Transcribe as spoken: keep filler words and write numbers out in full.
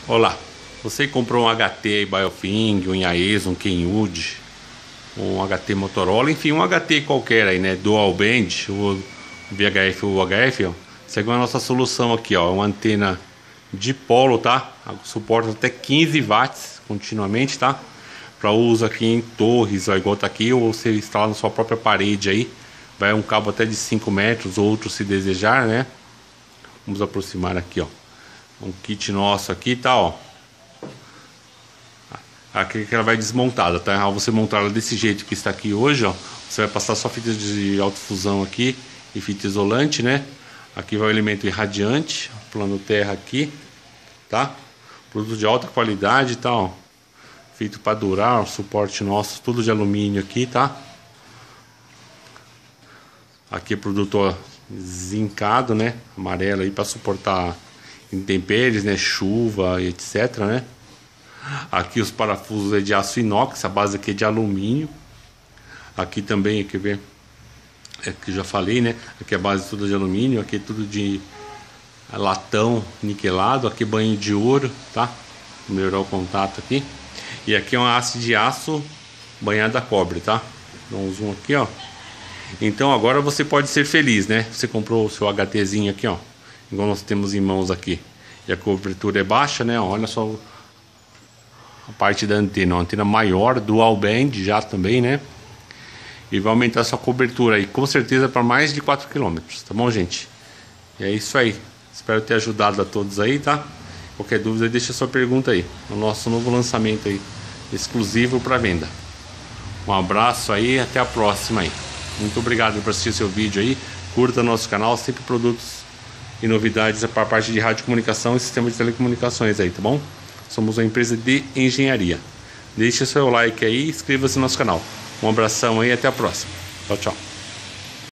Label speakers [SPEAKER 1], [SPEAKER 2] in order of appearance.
[SPEAKER 1] Olá, você comprou um H T Biofing, um Yaesu, um Kenwood, um H T Motorola, enfim, um H T qualquer aí, né? Dual Band, o V H F ou U H F, ó. Segue a nossa solução aqui, ó, uma antena dipolo, tá? Suporta até quinze watts continuamente, tá? Para uso aqui em torres, ó, igual tá aqui, ou você instala na sua própria parede aí. Vai um cabo até de cinco metros, outro se desejar, né? Vamos aproximar aqui, ó. Um kit nosso aqui, tá, ó. Aqui que ela vai desmontada, tá? Ao você montar ela desse jeito que está aqui hoje, ó, você vai passar só fita de alta fusão aqui e fita isolante, né? Aqui vai o elemento irradiante, plano terra aqui, tá? Produto de alta qualidade, tá, ó. Feito para durar, o suporte nosso, tudo de alumínio aqui, tá? Aqui é produto, ó, zincado, né? Amarelo aí para suportar intempéries, né? Chuva e etc, né? Aqui os parafusos é de aço inox, a base aqui é de alumínio. Aqui também, quer ver? É que já falei, né? Aqui a base toda de alumínio, aqui é tudo de latão niquelado, aqui banho de ouro, tá? Vou melhorar o contato aqui. E aqui é uma haste de aço banhada a cobre, tá? Dá um zoom aqui, ó. Então agora você pode ser feliz, né? Você comprou o seu HTzinho aqui, ó, igual nós temos em mãos aqui. E a cobertura é baixa, né? Olha só a parte da antena, uma antena maior, dual band já também, né? E vai aumentar sua cobertura aí, com certeza, para mais de quatro quilômetros, tá bom, gente? E é isso aí. Espero ter ajudado a todos aí, tá? Qualquer dúvida, deixa sua pergunta aí. O nosso novo lançamento aí, exclusivo para venda. Um abraço aí, até a próxima aí. Muito obrigado por assistir seu vídeo aí. Curta nosso canal, sempre produtos e novidades para a parte de radiocomunicação e sistema de telecomunicações aí, tá bom? Somos uma empresa de engenharia. Deixe seu like aí e inscreva-se no nosso canal. Um abração aí e até a próxima. Tchau, tchau.